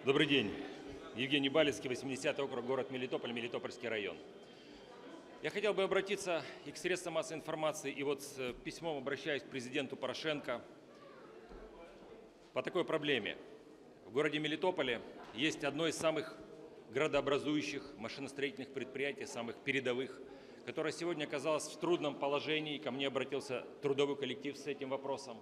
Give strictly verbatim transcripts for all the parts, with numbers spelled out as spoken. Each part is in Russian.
Добрый день. Евгений Балицкий, восьмидесятый округ, город Мелитополь, Мелитопольский район. Я хотел бы обратиться и к средствам массовой информации, и вот с письмом обращаюсь к президенту Порошенко по такой проблеме. В городе Мелитополе есть одно из самых градообразующих машиностроительных предприятий, самых передовых, которое сегодня оказалось в трудном положении. Ко мне обратился трудовой коллектив с этим вопросом.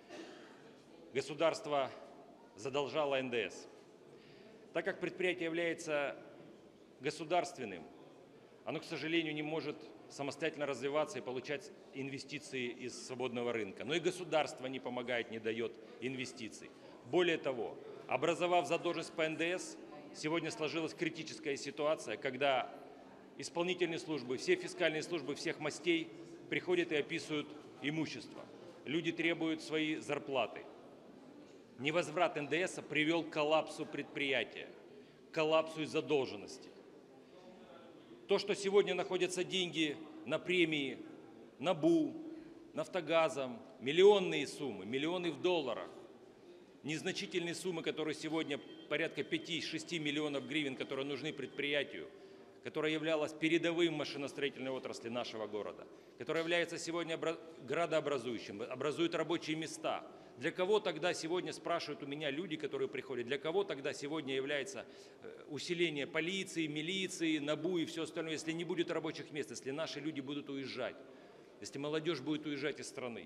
Государство задолжало эн дэ эс. Так как предприятие является государственным, оно, к сожалению, не может самостоятельно развиваться и получать инвестиции из свободного рынка. Но и государство не помогает, не дает инвестиций. Более того, образовав задолженность по эн дэ эс, сегодня сложилась критическая ситуация, когда исполнительные службы, все фискальные службы всех мастей приходят и описывают имущество. Люди требуют свои зарплаты. Невозврат эн дэ эс привел к коллапсу предприятия, к коллапсу из задолженности. То, что сегодня находятся деньги на премии НАБУ, Нафтогазом, миллионные суммы, миллионы в долларах, незначительные суммы, которые сегодня порядка пяти-шести миллионов гривен, которые нужны предприятию, которое являлось передовым машиностроительной отрасли нашего города, которое является сегодня градообразующим, образует рабочие места. Для кого тогда сегодня, спрашивают у меня люди, которые приходят, для кого тогда сегодня является усиление полиции, милиции, НАБУ и все остальное, если не будет рабочих мест, если наши люди будут уезжать, если молодежь будет уезжать из страны?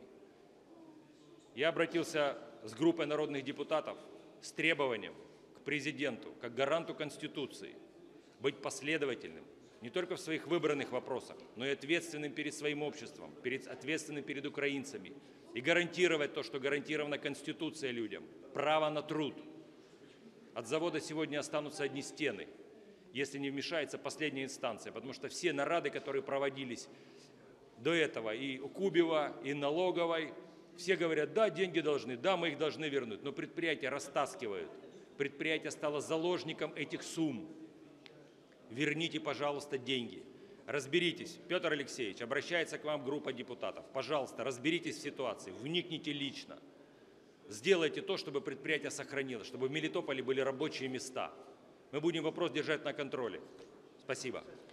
Я обратился с группой народных депутатов с требованием к президенту, как гаранту Конституции, быть последовательным не только в своих выбранных вопросах, но и ответственным перед своим обществом, перед, ответственным перед украинцами и гарантировать то, что гарантирована Конституция людям, право на труд. От завода сегодня останутся одни стены, если не вмешается последняя инстанция, потому что все нарады, которые проводились до этого и у Кубева, и налоговой, все говорят: да, деньги должны, да, мы их должны вернуть, но предприятия растаскивают, предприятие стало заложником этих сумм. Верните, пожалуйста, деньги. Разберитесь. Петр Алексеевич, обращается к вам группа депутатов. Пожалуйста, разберитесь в ситуации, вникните лично. Сделайте то, чтобы предприятие сохранилось, чтобы в Мелитополе были рабочие места. Мы будем вопрос держать на контроле. Спасибо.